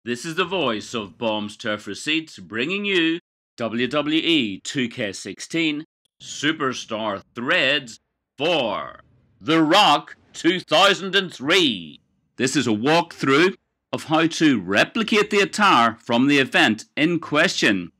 This is the voice of Bombs Turf Receipts bringing you WWE 2K16 Superstar Threads for The Rock 2003. This is a walkthrough of how to replicate the attire from the event in question.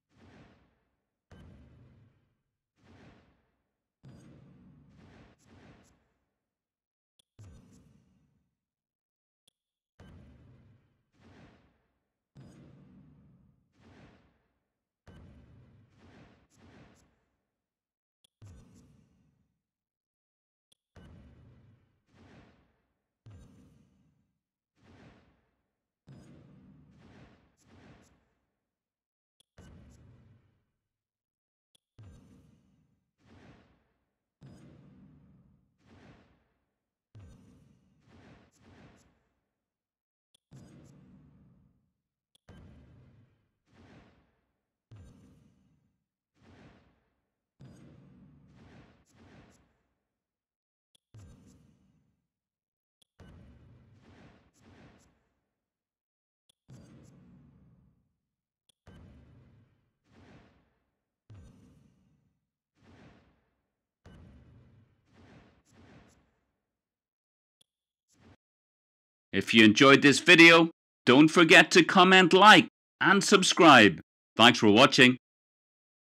If you enjoyed this video, don't forget to comment, like, and subscribe. Thanks for watching.